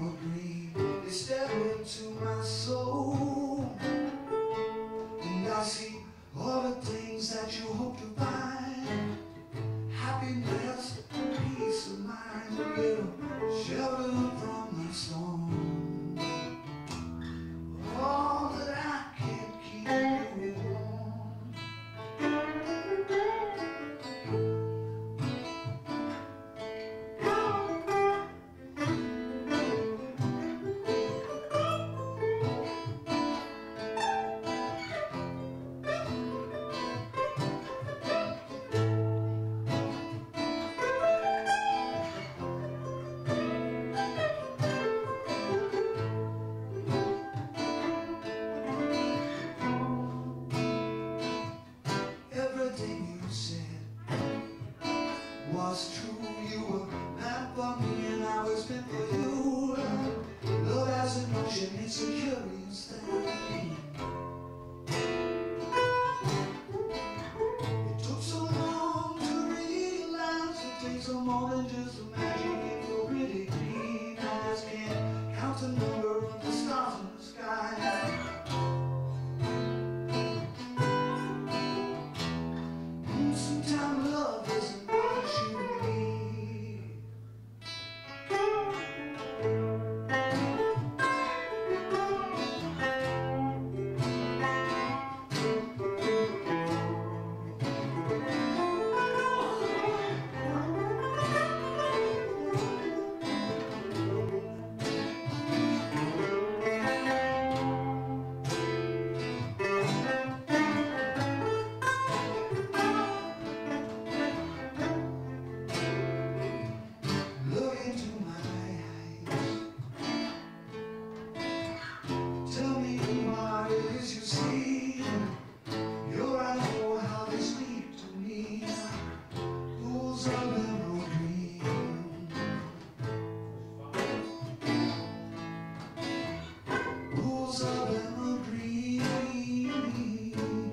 emerald green. They step into my soul, and I see all the things that you hope to find. Happiness, peace of mind, a little shelter from the storm. All that I can keep you warm. Everything you said was true. You were meant for me and I was meant for you. Love as an ocean, it's a curious thing. It took so long to realize it takes more than just a magic in your pretty green eyes. Can't count the number of the stars in the sky. Sometimes love isn't what you need. Look into my eyes. Tell me what it is you see. Your eyes know how they speak to me. Pools of emerald green. Pools of emerald green.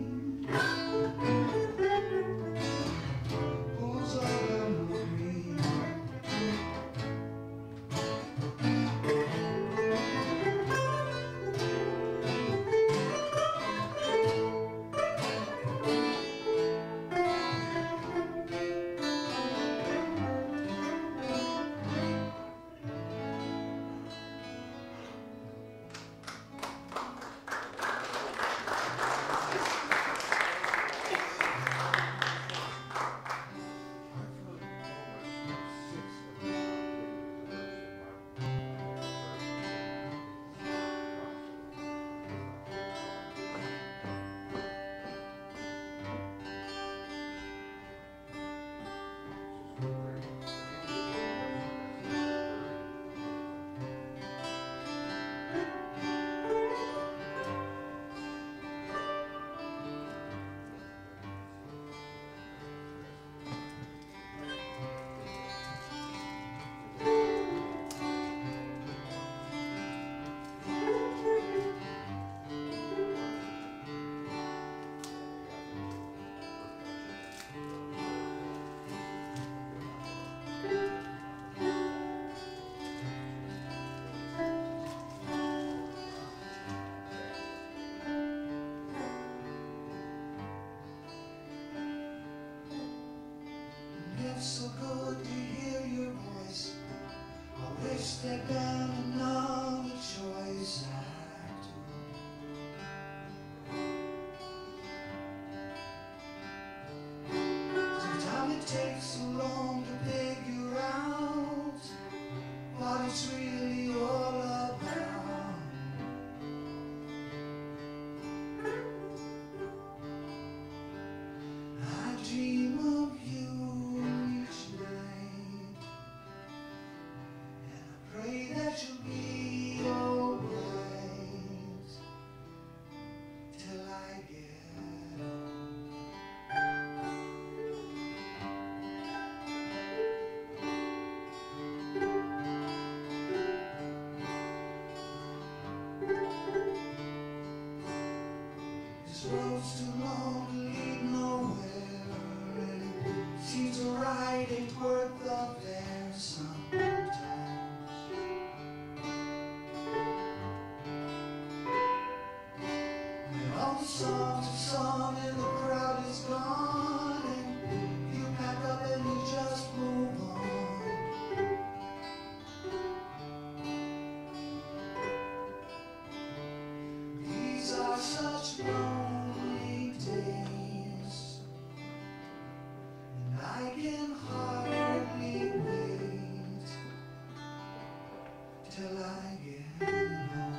Pools of emerald green. It's so good to hear your voice. I wish there'd been another choice. I do. Sometimes it takes so long to figure out what it's really all about. I dream of you each night, and I pray that you'll be alright till I get home. This road's too long to lead nowhere, and it seems a ride ain't worth the fare sometimes. song to song and the crowd is gone, and you pack up and you just move on. These are such lonely days, and I can hardly wait till I get home.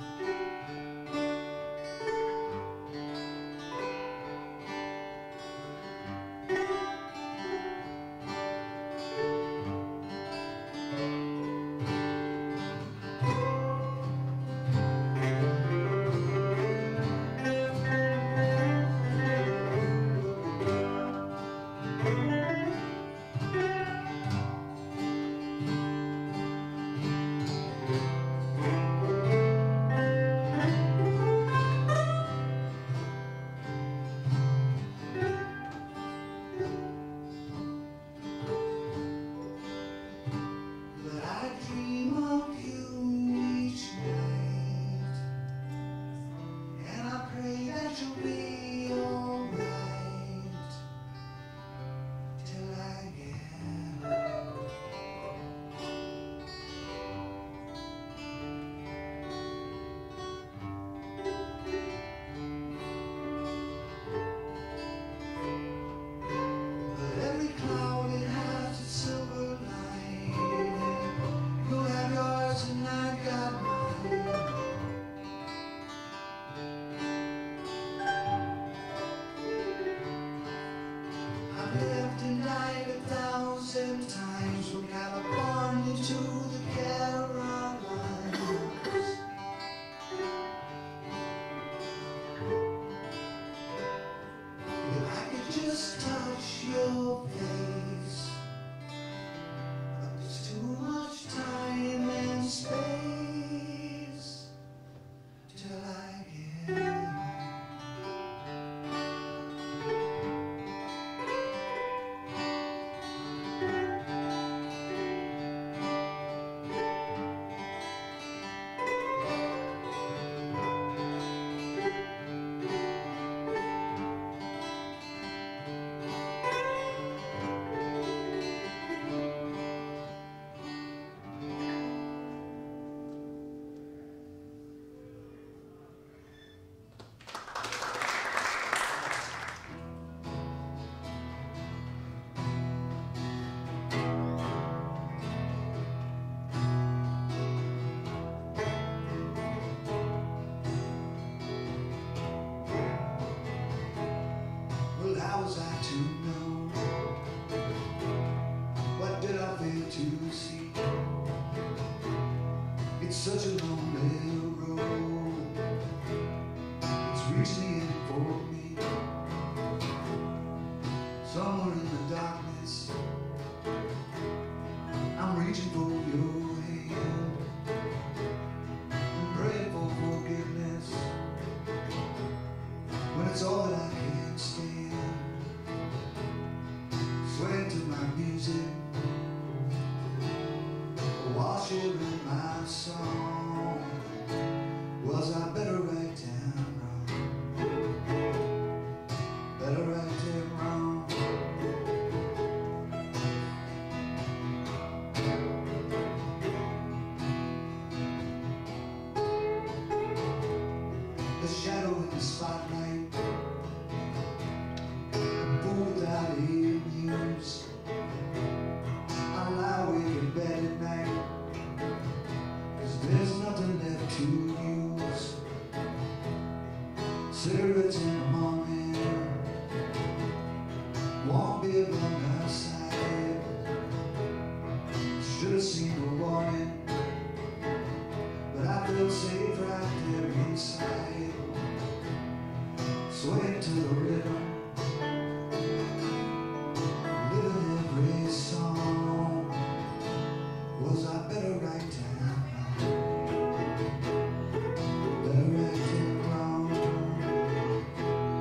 Times from California to the Carolinas. If I could just touch your face, but there's too much time and space till I get home. How was I to know? What did I fail to see? It's such a lonely road. It's reaching the end for me. Somewhere in the darkness, I'm reaching for your hand and praying for forgiveness when it's all that I can stand. Swaying to my music, while sharing my song. Was I better right than wrong? Better right than wrong? The shadow in the spotlight, a fool without any news. I lie awake in bed at night, 'cause there's nothing left to use. Cigarettes in the morning won't be by my side. Should have seen a warning, but I feel safe right there inside. Swaying to the rhythm, living every song. Was I better right than wrong? Better right than wrong?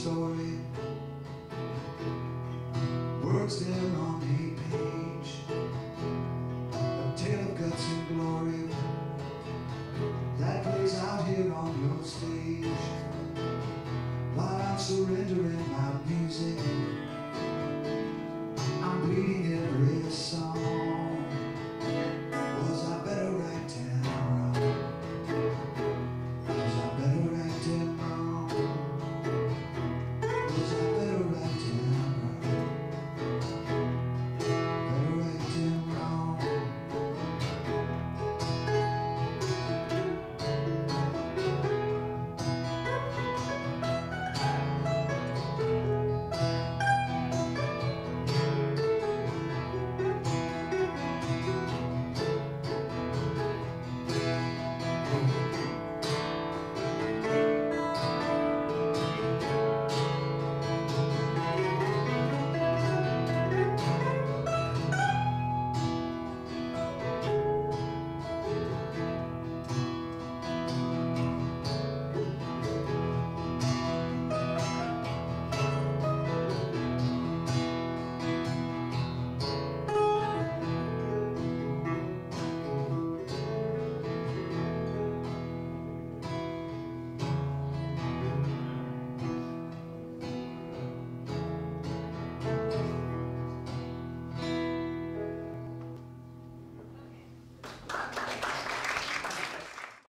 story.